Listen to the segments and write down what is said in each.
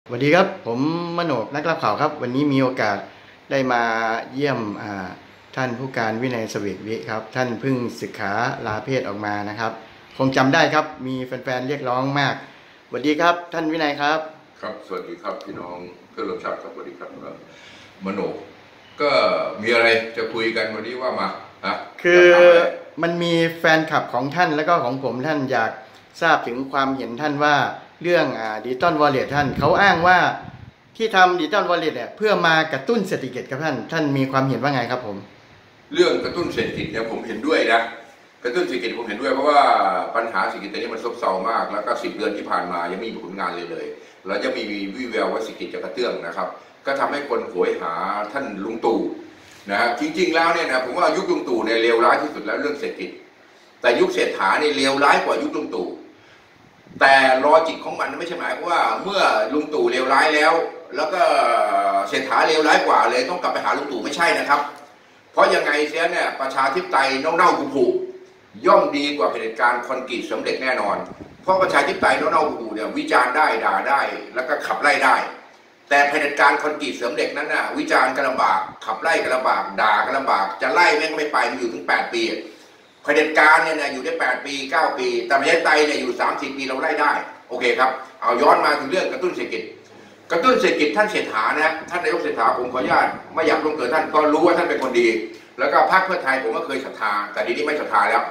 สวัสดีครับผมมโนนักเล่าข่าวครับวันนี้มีโอกาสได้มาเยี่ยมท่านผู้การวินัยเสวกวิครับท่านเพิ่งศึกษาลาเพศออกมานะครับคงจำได้ครับมีแฟนๆเรียกร้องมากสวัสดีครับท่านวินัยครับครับสวัสดีครับพี่น้องเพื่อนร่วมชาติครับสวัสดีครับมโนก็มีอะไรจะคุยกันวันนี้ว่ามาคือมันมีแฟนคลับของท่านแล้วก็ของผมท่านอยากทราบถึงความเห็นท่านว่าเรื่องดิจิตอลวอลเล็ตท่านเขาอ้างว่าที่ทำดิจิตอลวอลเล็ตเนี่ยเพื่อมากระตุ้นเศรษฐกิจครับท่านมีความเห็นว่าไงครับผมเรื่องกระตุ้นเศรษฐกิจเนี่ยผมเห็นด้วยนะกระตุ้นเศรษฐกิจผมเห็นด้วยเพราะว่าปัญหาเศรษฐกิจตอนนี้มันซบเซามากแล้วก็10 เดือนที่ผ่านมายังไม่มีผลงานเลยแล้วจะมีวิแววว่าเศรษฐกิจจะกระเตื้องนะครับก็ทำให้คนโหยหาท่านลุงตู่นะฮะจริงๆแล้วเนี่ยนะผมว่ายุคลุงตู่เนี่ยเลวร้ายที่สุดแล้วเรื่องเศรษฐกิจแต่ยุคเศรษฐาเนี่ยเลวร้ายกว่ายุคลุงตู่แต่ลอจิกของมันไม่ใช่หมายว่าเมื่อลุงตู่เลวร้ายแล้วก็เศรษฐาเลวร้ายกว่าเลยต้องกลับไปหาลุงตู่ไม่ใช่นะครับเพราะยังไงเสียเนี่ยประชาธิปไตยเน่าๆผุๆย่อมดีกว่าเผด็จการคอนกรีตสำเร็จแน่นอนเพราะประชาธิปไตยเน่าๆผุๆเนี่ยวิจารณ์ได้ด่าได้แล้วก็ขับไล่ได้แต่เผด็จการคอนกรีตสำเร็จนั้นน่ะวิจารณ์ก็ลำบากขับไล่ก็ลำบากด่าก็ลำบากจะไล่แม่งไม่ไปมันอยู่ถึง8 ปีเผด็จการเนี่ยอยู่ได้8 ปี 9 ปีแต่ประชาธิปไตยเนี่ยอยู่30 ปีเราไล่ได้โอเคครับเอาย้อนมาถึงเรื่องกระตุ้นเศรษฐกิจกระตุ้นเศรษฐกิจท่านเศรษฐานะท่านนายกเศรษฐาผมขออนุญาตไม่อยากลงเกินท่านก็รู้ว่าท่านเป็นคนดีแล้วก็พรรคเพื่อไทยผมก็เคยศรัทธาแต่ทีนี้ไม่ศรัทธาแล้ว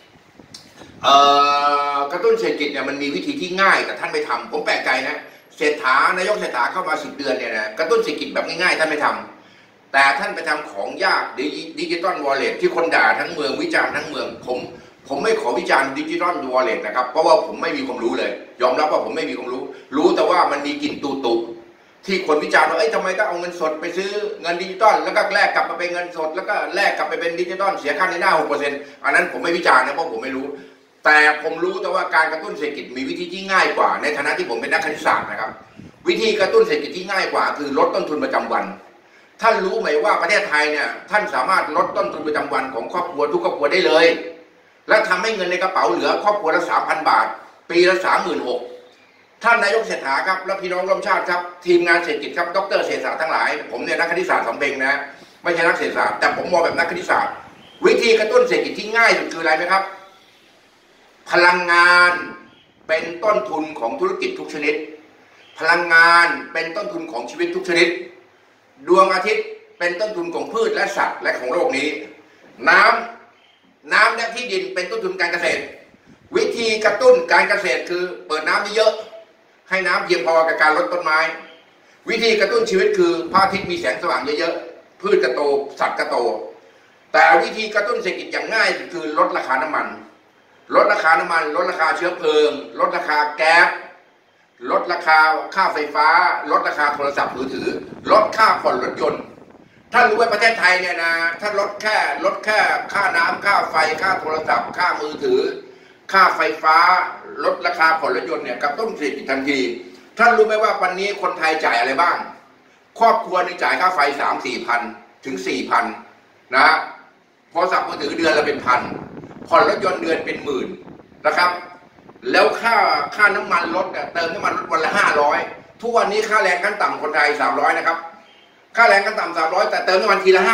กระตุ้นเศรษฐกิจเนี่ยมันมีวิธีที่ง่ายแต่ท่านไม่ทำผมแปลกใจนะเศรษฐานายกเศรษฐาเข้ามา10 เดือนเนี่ยนะกระตุ้นเศรษฐกิจแบบง่ายๆท่านไม่ทำแต่ท่านไปทำของยากดิจิตอลวอลเล็ตที่คนด่าทั้งเมืองวิจารณ์ทั้งเมืองผมไม่ขอวิจารณ์ดิจิตอลวอลเล็ตนะครับเพราะว่าผมไม่มีความรู้เลยยอมรับว่าผมไม่มีความรู้แต่ว่ามันมีกลิ่นตุที่คนวิจารณ์ว่าทำไมต้องเอาเงินสดไปซื้อเงินดิจิตอลแล้วก็แลกกลับมาเป็นเงินสดแล้วก็แลกกลับไปเป็นดิจิตอลเสียค่าในหน้า 6% อันนั้นผมไม่วิจารณ์นะเพราะผมไม่รู้แต่ผมรู้แต่ว่าการกระตุ้นเศรษฐกิจมีวิธีที่ง่ายกว่าในฐานะที่ผมเป็นนักคณิตศาสตร์นะครับวิธีกระตุ้นเศรษฐกิจที่ง่ายกว่าคือลดต้นทุนประจำวันท่านรู้ไหมว่าประเทศไทยเนี่ยท่านสามารถลดต้นทุนประจำวันของครอบครัวทุกครอบครัวได้เลยและทำให้เงินในกระเป๋าเหลือครอบครัวละ 3,000 บาทปีละ 36,000ท่านนายกเศรษฐาครับและพี่น้องร่วมชาติครับทีมงานเศรษฐกิจครับดร.เศรษฐาทั้งหลายผมเนี่ยนักคณิตศาสตร์สำเพ็งนะไม่ใช่นักเศรษฐศาสตร์แต่ผมมองแบบนักคณิตศาสตร์วิธีกระตุ้นเศรษฐกิจที่ง่ายสุดคืออะไรไหมครับพลังงานเป็นต้นทุนของธุรกิจทุกชนิดพลังงานเป็นต้นทุนของชีวิตทุกชนิดดวงอาทิตย์เป็นต้นทุนของพืชและสัตว์และของโลกนี้น้ำและที่ดินเป็นต้นทุนการเกษตรวิธีกระตุ้นการเกษตรคือเปิดน้ำเยอะๆให้น้ำเพียงพอกับการลดต้นไม้วิธีกระตุ้นชีวิตคือพระอาทิตย์มีแสงสว่างเยอะๆพืชกระโตสัตว์กระโตแต่วิธีกระตุ้นเศรษฐกิจอย่างง่ายคือลดราคาน้ำมันลดราคาน้ำมันลดราคาเชื้อเพลิงลดราคาแก๊สลดราคาค่าไฟฟ้าลดราคาโทรศัพท์มือถือลดค่าผ่อนรถยนต์ท่านรู้ว่าประเทศไทยเนี่ยนะถ้าลดแค่ค่าน้ำค่าไฟค่าโทรศัพท์ค่ามือถือค่าไฟฟ้าลดราคาผ่อนรถยนต์เนี่ยกระตุ้นเศรษฐกิจทันทีท่านรู้ไหมว่าวันนี้คนไทยจ่ายอะไรบ้างครอบครัวนึงจ่ายค่าไฟ 3-4 พันถึง 4,000นะโทรศัพท์มือถือเดือนละเป็นพันผ่อนรถยนต์เดือนเป็นหมื่นนะครับแล้วค่าน้ำมันรถเนี่ยเติมน้ำมันรถวันละ500ทุกวันนี้ค่าแรงขั้นต่ำคนไทย300นะครับค่าแรงขั้นต่ำ300แต่เติมน้ำมันทีละ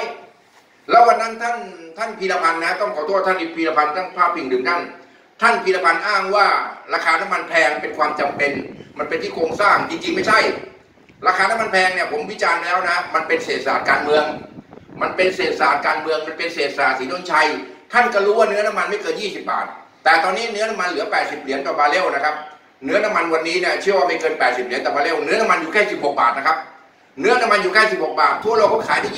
500แล้ววันนั้นท่านพีรพันธ์นะต้องขอโทษท่านพีรพันธ์ตั้งภาพพิงถึงท่านพีรพันธ์อ้างว่าราคาน้ำมันแพงเป็นความจำเป็นมันเป็นที่โครงสร้างจริงๆไม่ใช่ราคาน้ำมันแพงเนี่ยผมวิจารณ์แล้วนะมันเป็นเศรษฐศาสตร์การเมืองมันเป็นเศรษฐศาสตร์การเมืองมันเป็นเศรษฐศาสตร์ศรีนนชัยท่านก็รู้ว่าเนื้อน้ำมันไม่เกิน20 บาทแต่ตอนนี้เนื้อน้ำมันเหลือ80 เหรียญต่อบาร์เรลนะครับเนื้อน้ำมันวันนี้เนี่ยเชื่อว่าไม่เกิน80 เหรียญต่อบาร์เรลเนื้อน้ำมันอยู่แค่16 บาทนะครับเนื้อน้ำมันอยู่แค่16 บาททั่วโลกเขาขายได้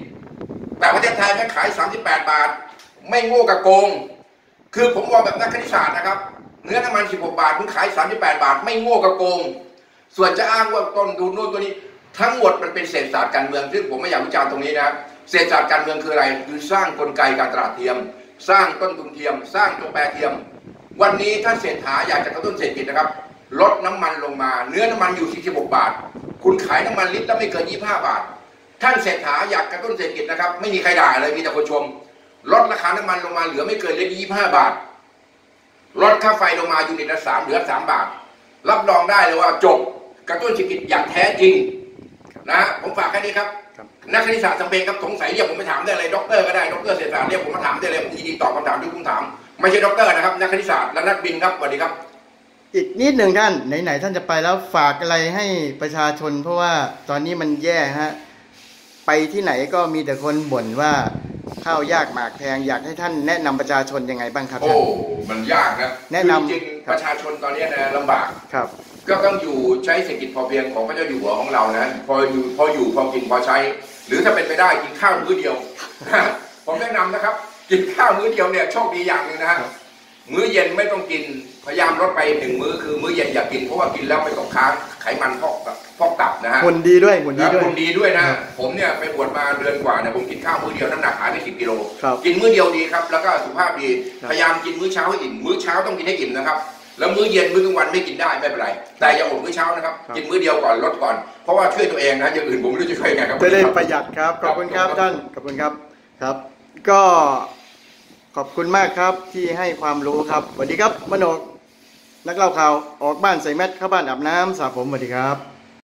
20แต่ประเทศไทยแม่งขาย38 บาทไม่โง่กับโกงคือผมมองแบบนักคณิตศาสตร์นะครับเนื้อน้ำมัน16 บาทคุณขาย38 บาทไม่โง่กับโกงส่วนจะอ้างว่าต้นทุนโน่นตัวนี้ทั้งหมดมันเป็นเศรษฐศาสตร์การเมืองซึ่งผมไม่อยากวิจารณ์ตรงนี้นะเศรษฐศาสตร์การเมืองคืออะไรคือสร้างกลไกการตลาดเทียมสร้างต้นทุนเทียมสร้างตัวแปรเทียมวันนี้ท่านเศรษฐาอยากจะกระตุ้นเศรษฐกิจนะครับลดน้ำมันลงมาเนื้อน้ำมันอยู่46 บาทคุณขายน้ำมันลิตรละไม่เกิน25 บาทท่านเศรษฐาอยากกระตุ้นเศรษฐกิจนะครับไม่มีใครด่าเลยมีแต่คนชมลดราคาน้ำมันลงมาเหลือไม่เกินลิตร25 บาทลดค่าไฟลงมายูนิตละ3เหลือ3 บาทรับรองได้เลยว่าจบระตุ้นเศรษฐกิจอย่างแท้จริงนะผมฝากแค่นี้ครับครับนักคณิตศาสตร์จำเป็นครับสงสัยเรียกผมไปถามได้เลยด็อกเตอร์ก็ได้ด็อกเตอร์เศรษฐศาสตร์เรียกผมมาถามได้เลยผมยินดีตอบคำถามที่คุณถามไม่ใช่ด็อกเตอร์นะครับนักคณิตศาสตร์และนักบินครับสวัสดีครับอีกนิดหนึ่งท่านไหนๆท่านจะไปแล้วฝากอะไรให้ประชาชนเพราะว่าตอนนี้มันแย่ฮะไปที่ไหนก็มีแต่คนบ่นว่าข้าวยากหมากแพงอยากให้ท่านแนะนำประชาชนยังไงบ้างครับท่านมันยากนะแนะนำจริงๆประชาชนตอนนี้นะลำบากครับก็ต้องอยู่ใช้เศรษฐกิจพอเพียงของพระเจ้าอยู่หัวของเรานะพออยู่พอกินพอใช้หรือถ้าเป็นไปได้กินข้าวมื้อเดียวผมแนะนำนะครับกินข้าวมื้อเดียวเนี่ยโชคดีอย่างหนึ่งนะฮะมื้อเย็นไม่ต้องกินพยายามลดไป1 มื้อคือมื้อเย็นอย่ากินเพราะว่ากินแล้วไปตกค้างไขมันพอกตับนะฮะหุ่นดีด้วยหุ่นดีด้วยนะผมเนี่ยไปบวชมาเดือนกว่าเนี่ยผมกินข้าวมื้อเดียวน้ำหนักหายไป10 กิโลครับกินมื้อเดียวดีครับแล้วก็สุขภาพดีพยายามกินมื้อเช้าให้อิ่มมื้อเช้าต้องกินให้อิ่มนะครับแล้วมื้อเย็นมื้อกลางวันไม่กินได้ไม่เป็นไรแต่อย่าอดมื้อเช้านะครับกินมื้อเดียวก่อนลดก่อนเพราะว่าช่วยตัวเองนะอย่างอื่นผมไม่รู้จะช่วยยังไงครับจะได้ประหยัดครับขอบคุณครับท่านขอบคุณครับครับก็ขอบคุณมากครับที่ให้ความรู้ครับสวัสดีครับมโนนักเล่าข่าวออกบ้านใส่แมสเข้าบ้านอาบน้ำสระผมสวัสดีครับ